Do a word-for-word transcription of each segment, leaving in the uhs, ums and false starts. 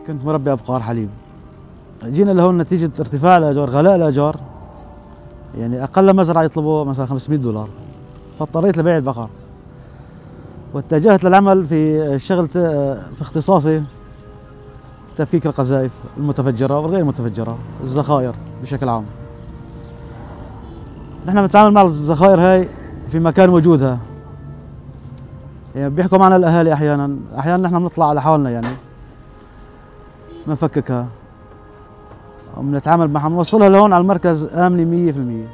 كنت مربي أبقار حليب. جينا لهون نتيجة ارتفاع الأجار، غلاء الأجار، يعني أقل مزرعة يطلبوا مثلا خمسمئة دولار، فاضطريت لبيع البقر واتجهت للعمل في الشغل في اختصاصي تفكيك القذائف المتفجرة والغير المتفجرة، الذخائر بشكل عام. نحن بنتعامل مع الذخائر هاي في مكان وجودها، يعني بيحكوا معنا الأهالي أحيانا، أحيانا نحن بنطلع على حالنا يعني بنفككها وبنتعامل معها، بنوصلها لهون على المركز آمنة مية بالمية.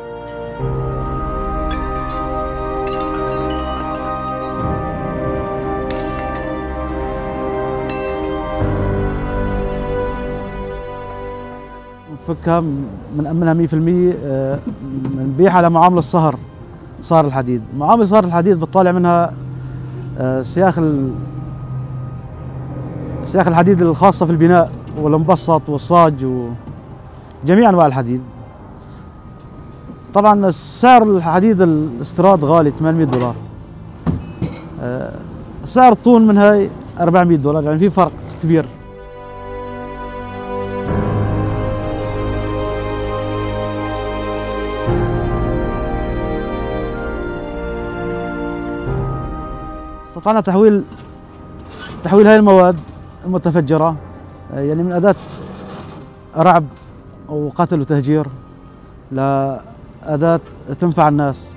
بنفكها بنأمنها مية بالمية، بنبيعها لمعامل الصهر صار الحديد. معامل صهر الحديد بتطالع منها سياخ سياخ الحديد الخاصة في البناء والمبسط والصاج وجميع أنواع الحديد. طبعا سعر الحديد الاستيراد غالي ثمانمئة دولار، سعر الطون من هاي أربعمئة دولار، يعني في فرق كبير. استطعنا تحويل تحويل هاي المواد المتفجرة يعني من أداة رعب وقتل وتهجير لأداة تنفع الناس.